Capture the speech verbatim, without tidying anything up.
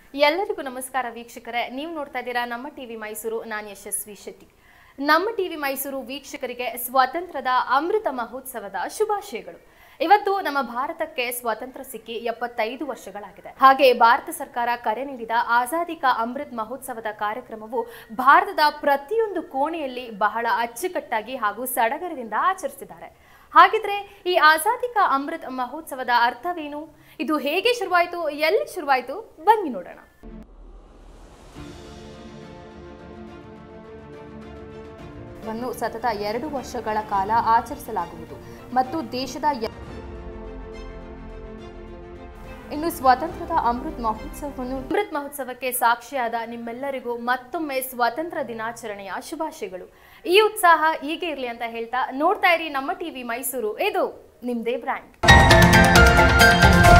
ಎಲ್ಲರಿಗೂ ನಮಸ್ಕಾರ ವೀಕ್ಷಕರೇ, ನೀವು ನೋಡ್ತಾ ಇದ್ದೀರಾ ನಮ್ಮ ಟಿವಿ ಮೈಸೂರು. ನಾನು ಯಶಸ್ವಿ ಶೆಟ್ಟಿ. ನಮ್ಮ ಟಿವಿ ಮೈಸೂರು ವೀಕ್ಷಕರಿಗೆ ಸ್ವಾತಂತ್ರ್ಯದ ಅಮೃತ ಮಹೋತ್ಸವದ ಶುಭಾಶಯಗಳು. ಇವತ್ತು ನಮ್ಮ ಭಾರತಕ್ಕೆ ಸ್ವಾತಂತ್ರ್ಯ ಸಿಕ್ಕಿ ಎಪ್ಪತ್ತೈದು ವರ್ಷಗಳಾಗಿದೆ. ಹಾಗೆ ಭಾರತ ಸರ್ಕಾರ ಕರೆ ನೀಡಿದ ಆಜಾದಿ ಕಾ ಅಮೃತ್ ಮಹೋತ್ಸವದ ಕಾರ್ಯಕ್ರಮವು ಭಾರತದ ಪ್ರತಿಯೊಂದು ಕೋಣೆಯಲ್ಲಿ ಬಹಳ ಅಚ್ಚುಕಟ್ಟಾಗಿ ಹಾಗೂ ಸಡಗರದಿಂದ ಆಚರಿಸಿದ್ದಾರೆ. ಹಾಗಿದ್ರೆ ಈ ಆಜಾದಿ ಕಾ ಅಮೃತ್ ಮಹೋತ್ಸವದ ಅರ್ಥವೇನು? ಇದು ಹೇಗೆ ಶುರುವಾಯಿತು, ಎಲ್ಲಿ ಶುರುವಾಯಿತು, ಬನ್ನಿ ನೋಡೋಣ. ವನ್ನು ಸತತ ಎರಡು ವರ್ಷಗಳ ಕಾಲ ಆಚರಿಸಲಾಗುವುದು ಮತ್ತು ದೇಶದ ಇನ್ನು ಸ್ವಾತಂತ್ರ್ಯದ ಅಮೃತ್ ಮಹೋತ್ಸವವನ್ನು ಅಮೃತ್ ಮಹೋತ್ಸವಕ್ಕೆ ಸಾಕ್ಷಿಯಾದ ನಿಮ್ಮೆಲ್ಲರಿಗೂ ಮತ್ತೊಮ್ಮೆ ಸ್ವಾತಂತ್ರ್ಯ ದಿನಾಚರಣೆಯ ಶುಭಾಶಯಗಳು. ಈ ಉತ್ಸಾಹ ಹೀಗೆ ಇರಲಿ ಅಂತ ಹೇಳ್ತಾ ನೋಡ್ತಾ ಇರಿ ನಮ್ಮ ಟಿವಿ ಮೈಸೂರು. ಇದು ನಿಮ್ದೇ ಬ್ರ್ಯಾಂಡ್.